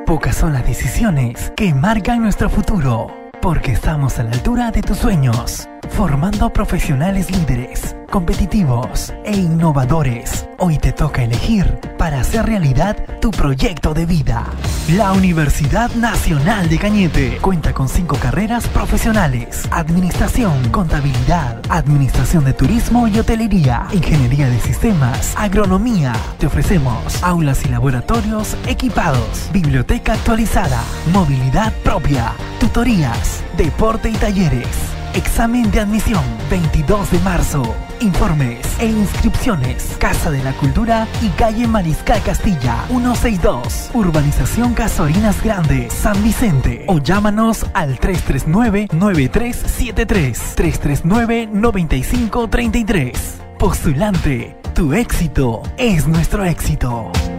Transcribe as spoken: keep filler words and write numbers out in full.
Pocas son las decisiones que marcan nuestro futuro, porque estamos a la altura de tus sueños, formando profesionales líderes, competitivos e innovadores. Hoy te toca elegir para hacer realidad tu proyecto de vida. La Universidad Nacional de Cañete cuenta con cinco carreras profesionales: Administración, Contabilidad, Administración de Turismo y Hotelería, Ingeniería de Sistemas, Agronomía. Te ofrecemos aulas y laboratorios equipados, biblioteca actualizada, movilidad propia, tutorías, deporte y talleres. Examen de admisión veintidós de marzo. Informes e inscripciones: Casa de la Cultura y calle Mariscal Castilla ciento sesenta y dos, Urbanización Casorinas Grandes, San Vicente. O llámanos al tres tres nueve, nueve tres siete tres, tres tres nueve, nueve cinco tres tres. Postulante, tu éxito es nuestro éxito.